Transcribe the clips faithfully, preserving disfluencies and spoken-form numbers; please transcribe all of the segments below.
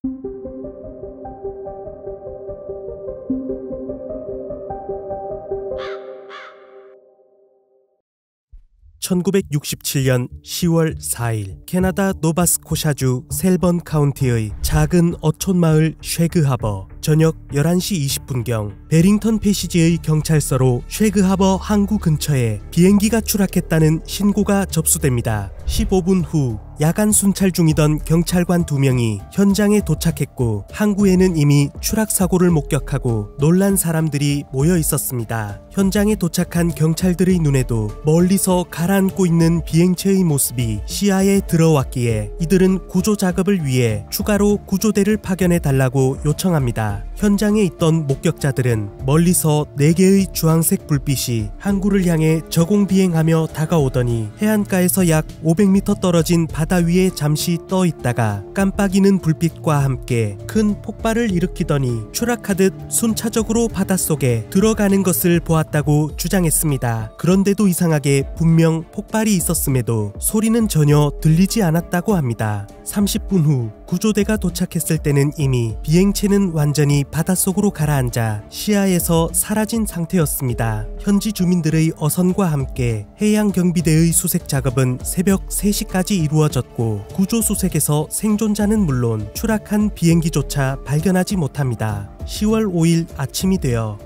천구백육십칠년 시월 사일 캐나다 노바스코샤주 셀번 카운티의 작은 어촌 마을 쉐그하버. 저녁 열한시 이십분경 베링턴 패시지의 경찰서로 쉐그하버 항구 근처에 비행기가 추락했다는 신고가 접수됩니다. 십오분 후 야간 순찰 중이던 경찰관 두 명이 현장에 도착했고 항구에는 이미 추락 사고를 목격하고 놀란 사람들이 모여 있었습니다. 현장에 도착한 경찰들의 눈에도 멀리서 가라앉고 있는 비행체의 모습이 시야에 들어왔기에 이들은 구조 작업을 위해 추가로 구조대를 파견해 달라고 요청합니다. 현장에 있던 목격자들은 멀리서 네 개의 주황색 불빛이 항구를 향해 저공 비행하며 다가오더니 해안가에서 약 오백 미터 떨어진 바다 위에 잠시 떠 있다가 깜빡이는 불빛과 함께 큰 폭발을 일으키더니 추락하듯 순차적으로 바닷속에 들어가는 것을 보았다고 주장했습니다. 그런데도 이상하게 분명 폭발이 있었음에도 소리는 전혀 들리지 않았다고 합니다. 삼십분 후 구조대가 도착했을 때는 이미 비행체는 완전히 바닷속으로 가라앉아 시야에서 사라진 상태였습니다. 현지 주민들의 어선과 함께 해양경비대의 수색 작업은 새벽 세시까지 이루어졌고 구조수색에서 생존자는 물론 추락한 비행기조차 발견하지 못합니다. 시월 오일 아침이 되어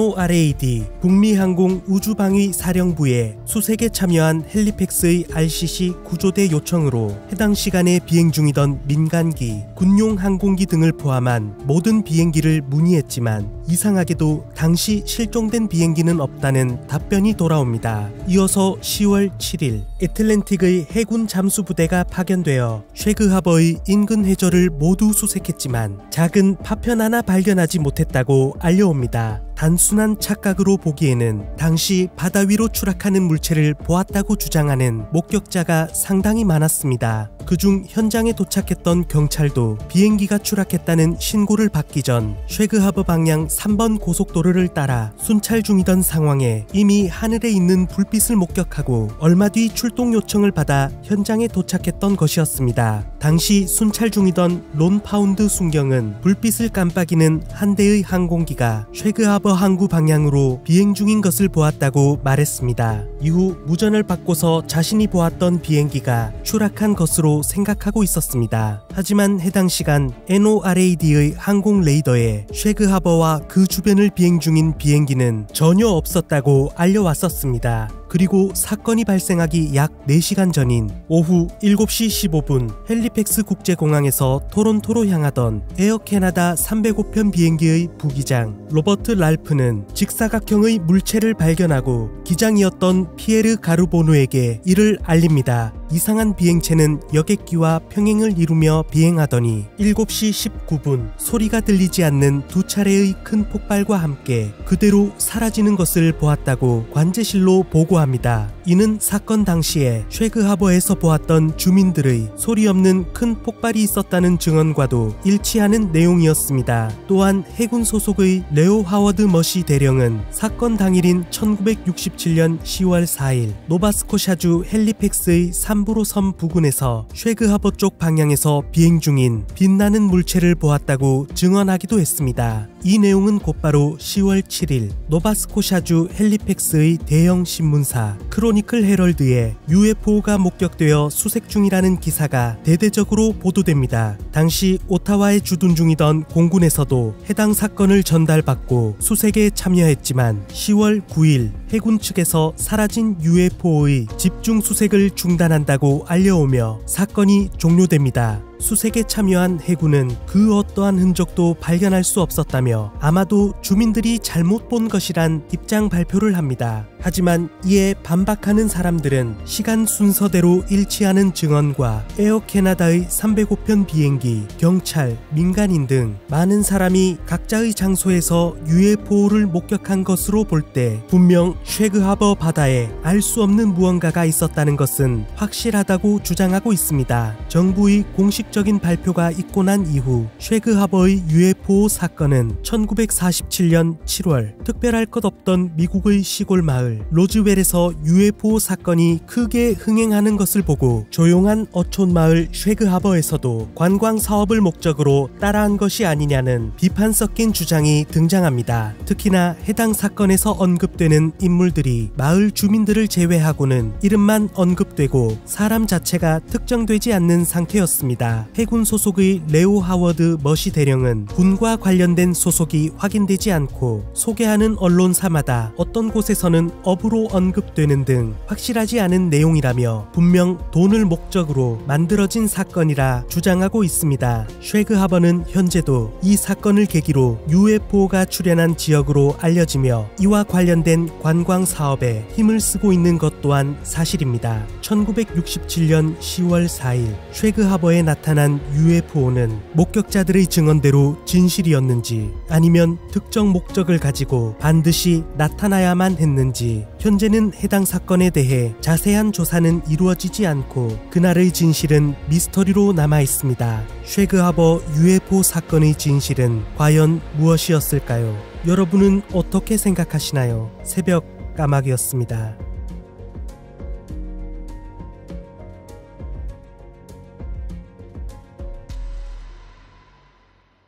엔오알에이디 북미항공 우주방위 사령부의 수색에 참여한 헬리팩스의 알씨씨 구조대 요청으로 해당 시간에 비행 중이던 민간기, 군용 항공기 등을 포함한 모든 비행기를 문의했지만 이상하게도 당시 실종된 비행기는 없다는 답변이 돌아옵니다. 이어서 시월 칠일 애틀랜틱의 해군 잠수부대가 파견되어 쉐그하버의 인근 해저를 모두 수색했지만 작은 파편 하나 발견하지 못했다고 알려옵니다. 단순한 착각으로 보기에는 당시 바다 위로 추락하는 물체를 보았다고 주장하는 목격자가 상당히 많았습니다. 그중 현장에 도착했던 경찰도 비행기가 추락했다는 신고를 받기 전 쉐그하버 방향 삼번 고속도로를 따라 순찰 중이던 상황에 이미 하늘에 있는 불빛을 목격하고 얼마 뒤 출동 요청을 받아 현장에 도착했던 것이었습니다. 당시 순찰 중이던 론 파운드 순경은 불빛을 깜빡이는 한 대의 항공기가 쉐그하버 항구 방향으로 비행 중인 것을 보았다고 말했습니다. 이후 무전을 받고서 자신이 보았던 비행기가 추락한 것으로 생각하고 있었습니다. 하지만 해당 시간 엔오알에이디의 항공 레이더에 쉐그하버와 그 주변을 비행 중인 비행기는 전혀 없었다고 알려왔었습니다. 그리고 사건이 발생하기 약 네 시간 전인 오후 일곱시 십오분 헬리팩스 국제공항에서 토론토로 향하던 에어 캐나다 삼백오 편 비행기의 부기장 로버트 랄프는 직사각형의 물체를 발견하고 기장이었던 피에르 가르보누에게 이를 알립니다. 이상한 비행체는 여객기와 평행을 이루며 비행하더니 일곱시 십구분 소리가 들리지 않는 두 차례의 큰 폭발과 함께 그대로 사라지는 것을 보았다고 관제실로 보고합니다. 이는 사건 당시에 쉐그하버에서 보았던 주민들의 소리 없는 큰 폭발이 있었다는 증언과도 일치하는 내용이었습니다. 또한 해군 소속의 레오 하워드 머시 대령은 사건 당일인 천구백육십칠년 시월 사일 노바스코샤주 헬리팩스의 삼브로 섬 부근에서 쉐그하버 쪽 방향에서 비행 중인 빛나는 물체를 보았다고 증언하기도 했습니다. 이 내용은 곧바로 시월 칠일 노바스코샤주 헬리팩스의 대형 신문사 크로니클 헤럴드에 유에프오가 목격되어 수색 중이라는 기사가 대대적으로 보도됩니다. 당시 오타와에 주둔 중이던 공군에서도 해당 사건을 전달받고 수색에 참여했지만 시월 구일 해군 측에서 사라진 유에프오의 집중 수색을 중단한다고 알려오며 사건이 종료됩니다. 수색에 참여한 해군은 그 어떠한 흔적도 발견할 수 없었다며 아마도 주민들이 잘못 본 것이란 입장 발표를 합니다. 하지만 이에 반박하는 사람들은 시간 순서대로 일치하는 증언과 에어 캐나다의 삼백오 편 비행기, 경찰, 민간인 등 많은 사람이 각자의 장소에서 유에프오를 목격한 것으로 볼 때 분명 쉐그하버 바다에 알 수 없는 무언가가 있었다는 것은 확실하다고 주장하고 있습니다. 정부의 공식 충격적인 발표가 있고 난 이후 쉐그하버의 유에프오 사건은 천구백사십칠 년 칠월 특별할 것 없던 미국의 시골 마을 로즈웰에서 유에프오 사건이 크게 흥행하는 것을 보고 조용한 어촌 마을 쉐그하버에서도 관광 사업을 목적으로 따라한 것이 아니냐는 비판 섞인 주장이 등장합니다. 특히나 해당 사건에서 언급되는 인물들이 마을 주민들을 제외하고는 이름만 언급되고 사람 자체가 특정되지 않는 상태였습니다. 해군 소속의 레오 하워드 머시 대령은 군과 관련된 소속이 확인되지 않고 소개하는 언론사마다 어떤 곳에서는 업으로 언급되는 등 확실하지 않은 내용이라며 분명 돈을 목적으로 만들어진 사건이라 주장하고 있습니다. 쉐그하버는 현재도 이 사건을 계기로 유에프오가 출현한 지역으로 알려지며 이와 관련된 관광 사업에 힘을 쓰고 있는 것 또한 사실입니다. 천구백육십칠 년 시월 사일 쉐그하버에 나타난 유에프오는 목격자들의 증언대로 진실이었는지 아니면 특정 목적을 가지고 반드시 나타나야만 했는지 현재는 해당 사건에 대해 자세한 조사는 이루어지지 않고 그날의 진실은 미스터리로 남아 있습니다. 쉐그하버 유에프오 사건의 진실은 과연 무엇이었을까요? 여러분은 어떻게 생각하시나요? 새벽 까마귀였습니다.